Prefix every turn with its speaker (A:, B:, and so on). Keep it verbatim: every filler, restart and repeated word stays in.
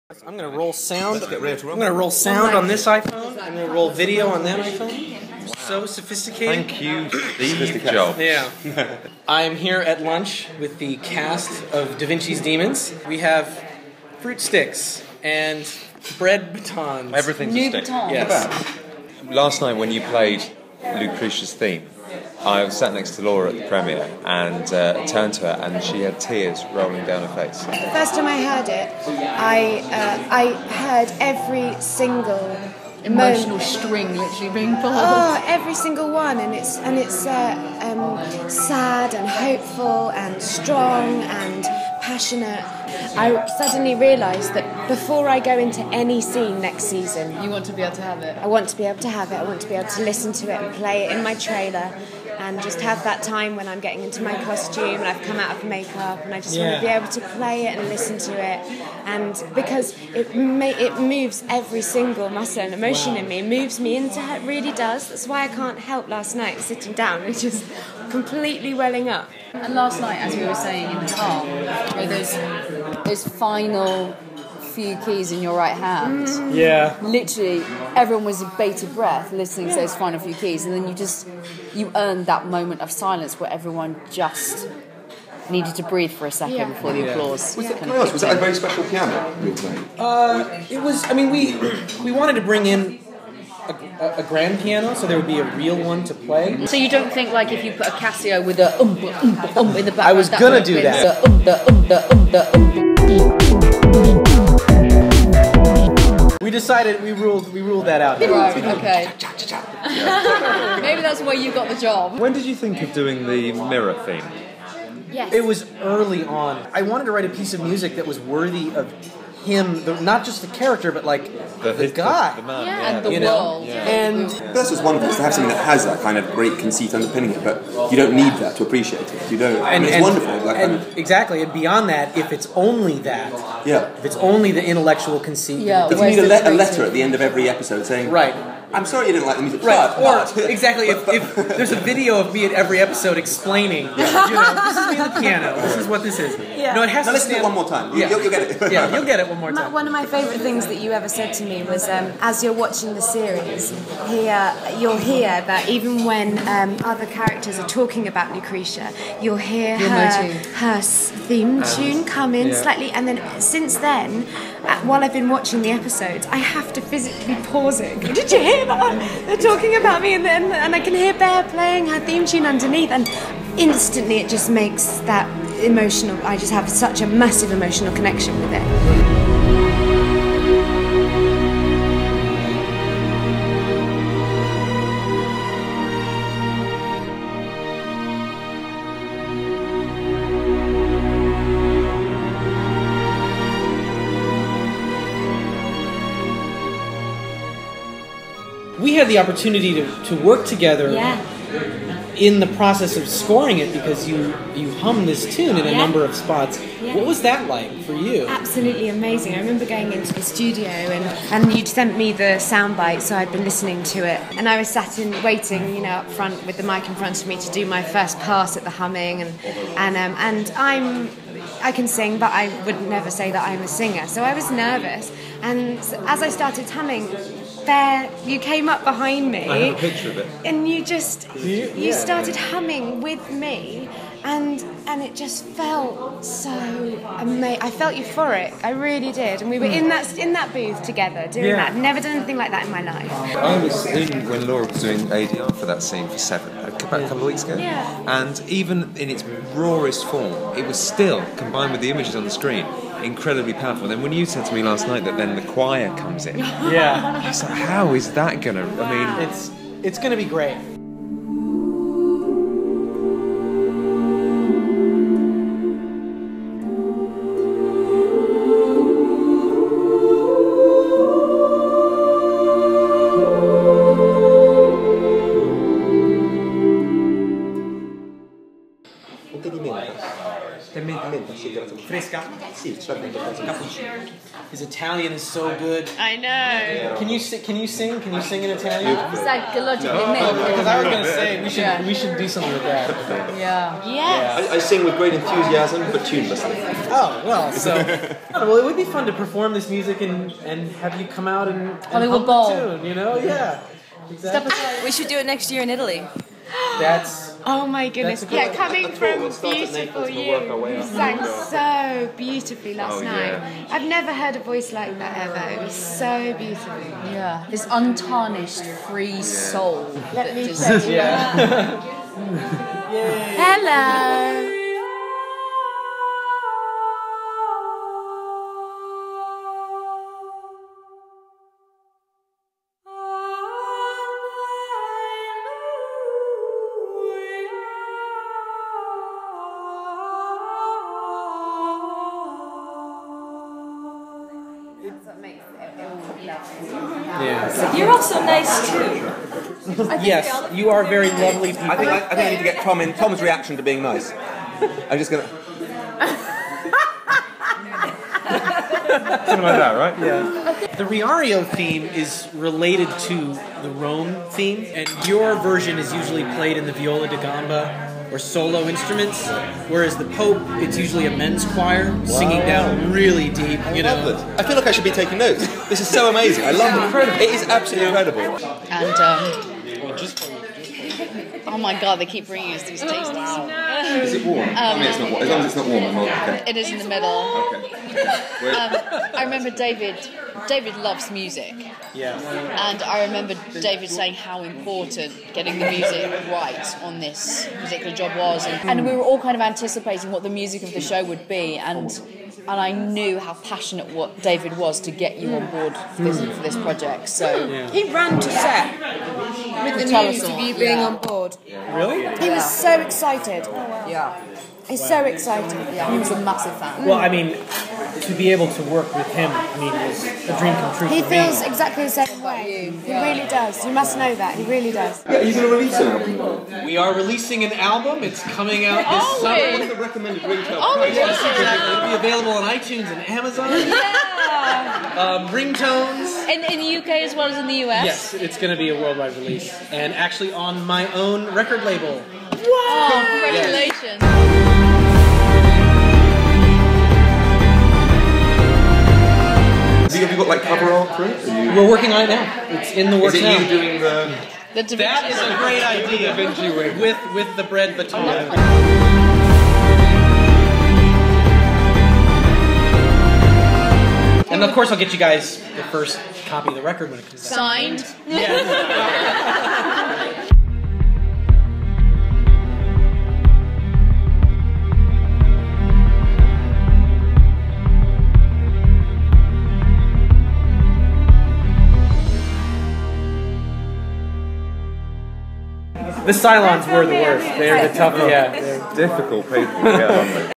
A: I'm going to roll sound.
B: Let's get ready to roll.
A: I'm going to roll sound on this iPhone. I'm going to roll video on that iPhone. Wow. So sophisticated.
B: Thank you, Steve Jobs.
A: Yeah. I'm here at lunch with the cast of Da Vinci's Demons. We have fruit sticks and bread batons.
B: Everything's
C: New
B: a stick.
C: batons.
A: Yes.
B: Last night when you played Lucretia's theme, I sat next to Laura at the premiere and uh, turned to her and she had tears rolling down her face.
D: The first time I heard it, I uh, I heard every single
C: emotional
D: moment.
C: string literally being pulled.
D: Oh, every single one, and it's and it's uh, um, sad and hopeful and strong and passionate. I suddenly realised that before I go into any scene next season,
C: You want to be able to have it.
D: I want to be able to have it. I want to be able to listen to it and play it in my trailer, and just have that time when I'm getting into my costume and I've come out of makeup, and I just
A: Yeah.
D: want to be able to play it and listen to it, and because it ma- it moves every single muscle and emotion
A: Wow.
D: in me, it moves me into it. Really does. That's why I can't help last night sitting down and just completely welling up.
C: And last night, as we were saying in the car, you know, those those final few keys in your right hand.
A: Yeah.
C: Literally, everyone was in bated breath listening to those final few keys, and then you just you earned that moment of silence where everyone just needed to breathe for a second
D: Yeah.
C: before the
A: Yeah.
C: applause.
E: Was, that,
C: kind
E: can I
C: of
E: ask, was
C: kicked
E: that a
C: in.
E: very special piano you were playing?
A: Uh, it was, I mean, we we wanted to bring in a, a, a grand piano, so there would be a real one to play.
C: So you don't think like if you put a Casio with a um um um in the background?
A: I was
C: that
A: gonna
C: would
A: do
C: win
A: that.
C: The um the um the um the um.
A: We decided we ruled we ruled that out.
C: Right. Okay. Maybe that's why you got the job.
B: When did you think of doing the mirror theme?
D: Yes.
A: It was early on. I wanted to write a piece of music that was worthy of him, the, not just the character, but like the,
B: his-
A: guy.
B: the, the man.
C: Yeah,
B: Yeah.
C: and the
A: You know?
C: world.
A: And
E: But that's what's wonderful, is to have something that has that kind of great conceit underpinning it, but you don't need that to appreciate it. You don't. I
A: and,
E: mean, it's
A: and-
E: wonderful. That kind
A: and
E: of,
A: exactly, and beyond that, if it's only that,
E: yeah.
A: if it's only the intellectual conceit,
C: Yeah,
E: Does
C: where's
E: he need a,
C: the
E: le- a
C: creative-
E: letter at the end of every episode saying,
A: right.
E: I'm sorry you didn't like the music,
A: Right,
E: but,
A: or
E: but-
A: exactly, if, if there's a video of me at every episode explaining, you know, this is me on the piano, this is what this is.
D: Yeah.
A: No, it has
E: Now
A: to
E: listen to
A: stand.
E: it one more time. You,
A: Yeah.
E: you'll, you'll get it.
A: Yeah, you'll get it one more
D: My-
A: time.
D: One of my favourite things that you ever said to me was, um, as you're watching the series, here you'll hear that even when um, other characters are talking about Lucretia, you'll hear
C: Your
D: her,
C: motif.
D: her s- theme tune come in
A: yeah.
D: slightly, and then since then, uh, while I've been watching the episodes, I have to physically pause it. Did you hear that? They're talking about me, and then and I can hear Bear playing her theme tune underneath, and instantly it just makes that emotional. I just have such a massive emotional connection with it.
A: We had the opportunity to, to work together
D: Yeah.
A: in the process of scoring it because you, you hummed this tune in a
D: Yeah.
A: number of spots.
D: Yeah.
A: What was that like for you?
D: Absolutely amazing. I remember going into the studio and, and you'd sent me the soundbite, so I'd been listening to it. And I was sat in waiting, you know, up front with the mic in front of me to do my first pass at the humming. And and um, and I'm I can sing, but I would never say that I'm a singer. So I was nervous. And as I started humming, Bear, you came up behind me.
B: I have a picture of it.
D: And you just you
A: Yeah.
D: started humming with me, and and it just felt so amazing. I felt euphoric. I really did. And we were in that in that booth together doing
A: Yeah.
D: that. Never done anything like that in my life.
B: I was in when Laura was doing A D R for that scene for Seven about a couple of weeks ago,
D: Yeah.
B: and even in its rawest form, it was still combined with the images on the screen incredibly powerful. Then when you said to me last night that then the choir comes in,
A: Yeah.
B: I was like, how is that gonna? I mean,
A: It's it's going to be great.
E: Un po' di menta.
A: The menta.
E: Menta, sì, grazie.
A: Fresca.
E: Sì, certo.
A: His Italian is so good.
D: I know.
A: Can you si- can you sing? Can you sing in Italian?
C: Psychologically
A: Because I was going to say we should
C: Yeah.
A: we should do something with that.
C: Yeah.
D: Yes.
E: I, I sing with great enthusiasm, but tunelessly.
A: Oh, well, so... well, it would be fun to perform this music and, and have you come out and, and
C: Hollywood
A: hum
C: Bowl.
A: the tune, you know? Yeah. Exactly.
F: We should do it next year in Italy.
A: That's...
D: Oh my goodness!
A: That's a
D: Yeah,
A: good-
D: coming from
B: We'll start at
D: beautiful
B: Naples, we'll
D: you,
B: work our way
D: you
B: up.
D: sang so beautifully last
B: Oh,
D: night.
B: yeah.
D: I've never heard a voice like that ever. It was so beautiful.
C: Yeah, this untarnished, free soul.
D: Let me
C: just-
D: tell you. Hello.
A: Yeah.
F: You're also nice too.
A: Yes, you are very lovely people.
E: I think I, I think I need to get Tom in Tom's reaction to being nice. I'm just gonna.
B: Something like that, right?
A: Yeah. The Riario theme is related to the Rome theme, and your version is usually played in the viola da gamba or solo instruments, whereas the Pope, it's usually a men's choir singing down really deep, you
E: I
A: know.
E: love this. I feel like I should be taking notes. This is so amazing. I love it. It is absolutely incredible.
C: And, um... oh my god, they keep bringing us these tasties.
E: Is it warm? I mean, it's not warm. As long as it's not warm, I'm all okay.
C: It is in the middle.
E: Okay.
C: Um, I remember David. David loves music,
A: Yeah.
C: and I remember David saying how important getting the music right on this particular job was, and, and we were all kind of anticipating what the music of the show would be, and and I knew how passionate what David was to get you on board for this, for this project. So
A: Yeah.
F: He ran to set with the
C: Tell us
F: news of
C: all.
F: you being
C: Yeah.
F: on board.
A: Really?
F: He was so excited.
C: yeah,
F: He's so excited.
C: yeah, he was a massive fan.
A: Well, I mean, to be able to work with him, I mean, was a dream come true
F: He
A: for
F: feels
A: me.
F: exactly the same way. He really does. You must know that. He really does.
E: Yeah, are you going to release an album?
A: We are releasing an album. It's coming out this
C: Oh,
A: summer.
C: wait.
E: What's the recommended ringtone
C: Oh,
E: price?
C: yes.
A: It'll be available on iTunes and Amazon.
C: Yeah.
A: Um, ringtones.
C: In in the U K as well as in the U S.
A: Yes, it's going to be a worldwide release, and actually on my own record label.
C: Oh, congratulations.
E: Have you got like cover art for it? Are you-
A: We're working on it now. It's in the
E: Is
A: works
E: it
A: now.
E: you doing the?
C: The Da
A: That
C: Vinci
A: is a great idea.
B: Vinci wig.
A: with with the bread baton. And of course, I'll get you guys the first copy of the record when it comes out.
C: Signed.
A: Yeah. The Cylons were the worst. They're the tough. Yeah. they're-
B: Difficult people to get on with.